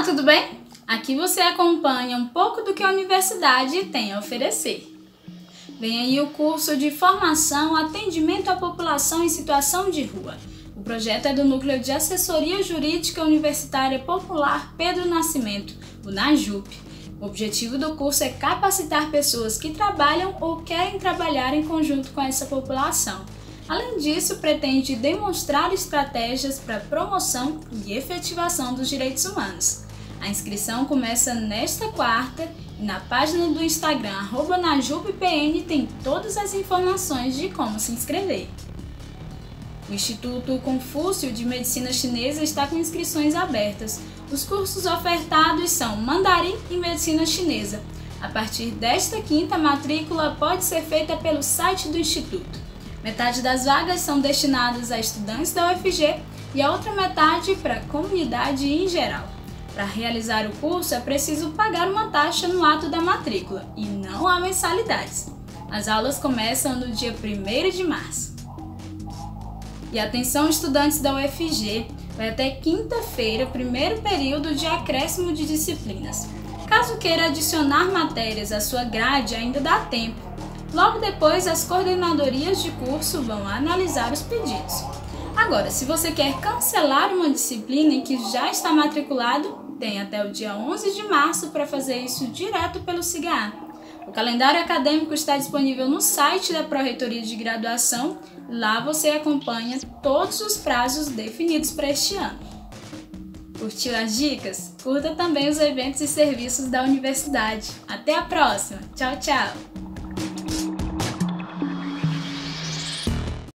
Olá, tudo bem? Aqui você acompanha um pouco do que a universidade tem a oferecer. Vem aí o curso de Formação Atendimento à População em Situação de Rua. O projeto é do Núcleo de Assessoria Jurídica Universitária Popular Pedro Nascimento, o NAJUP. O objetivo do curso é capacitar pessoas que trabalham ou querem trabalhar em conjunto com essa população. Além disso, pretende demonstrar estratégias para promoção e efetivação dos direitos humanos. A inscrição começa nesta quarta e na página do Instagram @najupPN tem todas as informações de como se inscrever. O Instituto Confúcio de Medicina Chinesa está com inscrições abertas. Os cursos ofertados são Mandarim e Medicina Chinesa. A partir desta quinta, a matrícula pode ser feita pelo site do Instituto. Metade das vagas são destinadas a estudantes da UFG e a outra metade para a comunidade em geral. Para realizar o curso é preciso pagar uma taxa no ato da matrícula e não há mensalidades. As aulas começam no dia 1º de março. E atenção, estudantes da UFG, vai até quinta-feira, primeiro período de acréscimo de disciplinas. Caso queira adicionar matérias à sua grade, ainda dá tempo. Logo depois, as coordenadorias de curso vão analisar os pedidos. Agora, se você quer cancelar uma disciplina em que já está matriculado, tem até o dia 11 de março para fazer isso direto pelo SIGA. O calendário acadêmico está disponível no site da Pró-Reitoria de Graduação. Lá você acompanha todos os prazos definidos para este ano. Curtiu as dicas? Curta também os eventos e serviços da universidade. Até a próxima! Tchau, tchau!